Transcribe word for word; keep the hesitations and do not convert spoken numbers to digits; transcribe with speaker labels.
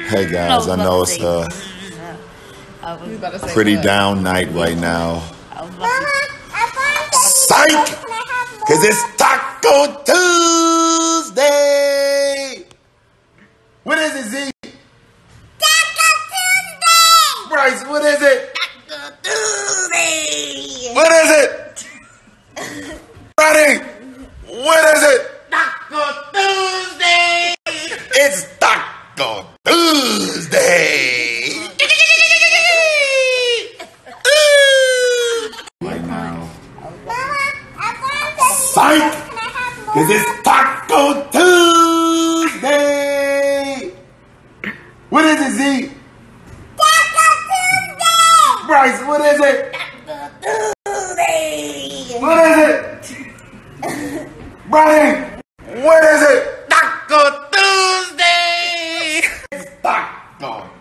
Speaker 1: Hey guys, I know it's a pretty down night right now. Psych! Cause it's Taco Tuesday! What is it, Z?
Speaker 2: Taco Tuesday!
Speaker 1: Bryce, what is it?
Speaker 2: Taco Tuesday!
Speaker 1: What is it? Bronny, what is it?
Speaker 2: Taco Tuesday!
Speaker 1: It's Taco Tuesday! Right now. Psych! Cause it's Taco Tuesday! What is it, Z?
Speaker 2: Taco Tuesday!
Speaker 1: Bryce, what is it?
Speaker 2: Taco Tuesday!
Speaker 1: What is it? Bronny, what is it?
Speaker 2: Taco Tuesday!
Speaker 1: It's Taco